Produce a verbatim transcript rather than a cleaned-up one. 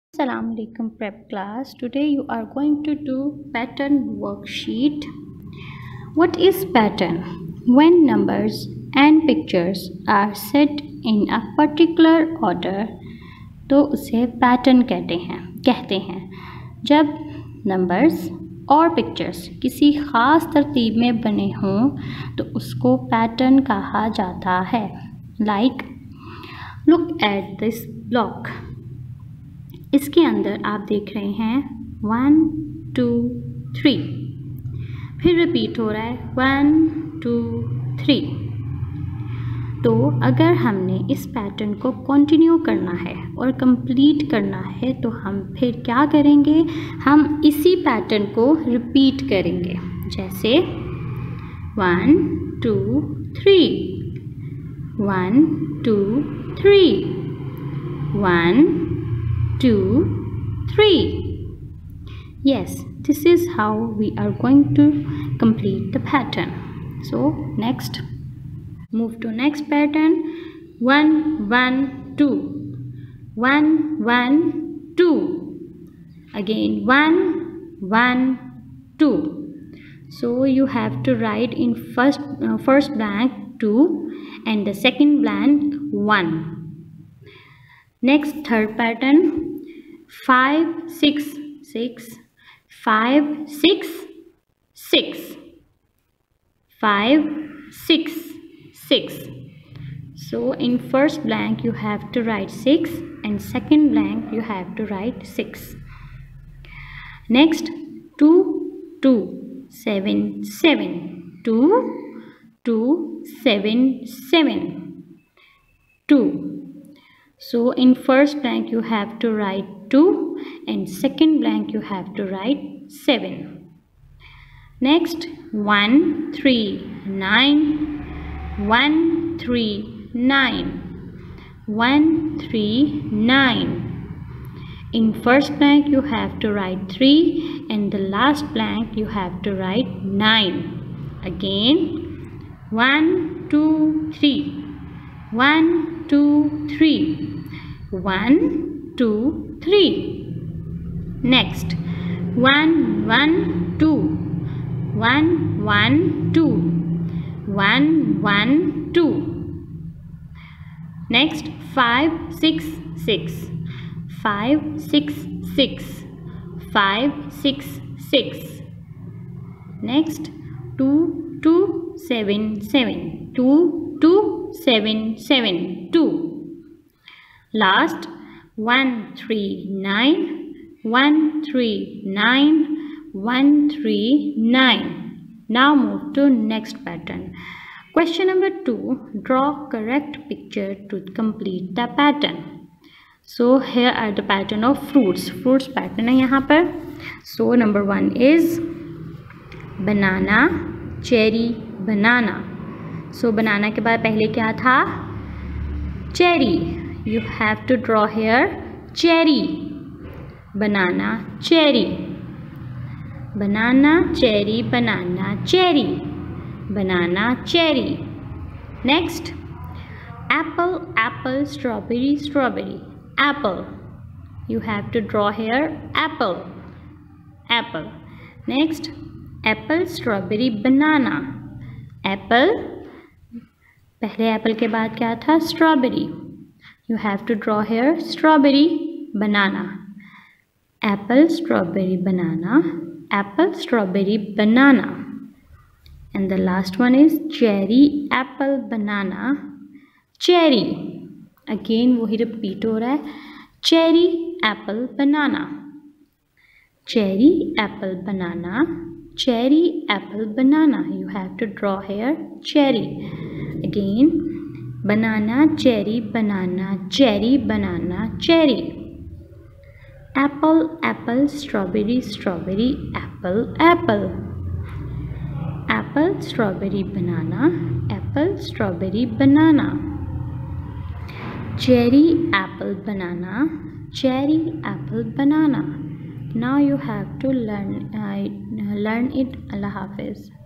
Assalamu alaikum prep class. Today you are going to do pattern worksheet. What is pattern? When numbers and pictures are set in a particular order तो उसे pattern कहते हैं कहते हैं जब numbers और pictures किसी ख़ास तरतीब में बने हों तो उसको पैटर्न कहा जाता है. Like look at this block. इसके अंदर आप देख रहे हैं वन टू थ्री, फिर रिपीट हो रहा है वन टू थ्री. तो अगर हमने इस पैटर्न को कंटिन्यू करना है और कंप्लीट करना है तो हम फिर क्या करेंगे, हम इसी पैटर्न को रिपीट करेंगे. जैसे one two three, one two three, one two, three. Yes, this is how we are going to complete the pattern. So next, move to next pattern. One, one, two, one, one, two. Again one, one, two. So you have to write in first uh, first blank two and the second blank one. Next, third pattern. Five, six, six, five, six, six, five, six, six. So in first blank you have to write six and second blank you have to write six. Next, two, two, seven, seven, two, two, seven, seven, two. So in first blank you have to write two and second blank you have to write seven. Next, one, three, nine, one, three, nine, one, three, nine. In first blank you have to write three and the last blank you have to write nine. Again, one, two, three, one, two, three, one, two, three. Next, one, one, two, one, one, two, one, one, two. Next, five, six, six, five, six, six, five, six, six. Next, two, two, seven, seven, two, two, seven, seven, two. Last, one, three, nine, one, three, nine, one, three, nine. Now move to next pattern. Question number two, draw correct picture to complete the pattern. So here are the pattern of fruits. Fruits pattern है यहाँ पर. So number one is banana, cherry, banana. So banana के बाद पहले क्या था, cherry. You have to draw here cherry, banana, cherry, banana, cherry, banana, cherry, banana, cherry. Next, apple, apple, strawberry, strawberry, apple. You have to draw here apple, apple. Next, apple, strawberry, banana, apple. पहले apple के बाद क्या था, strawberry. You have to draw here strawberry, banana, apple, strawberry, banana, apple, strawberry, banana. And the last one is cherry, apple, banana, cherry. Again वही repeat हो रहा है, cherry, apple, banana, cherry, apple, banana, cherry, apple, banana. You have to draw here cherry. Again, banana, cherry, banana, cherry, banana, cherry. Apple, apple, strawberry, strawberry, apple, apple. Apple, strawberry, banana, apple, strawberry, banana. Cherry, apple, banana, cherry, apple, banana. Now you have to learn uh, learn it. Allah Hafiz.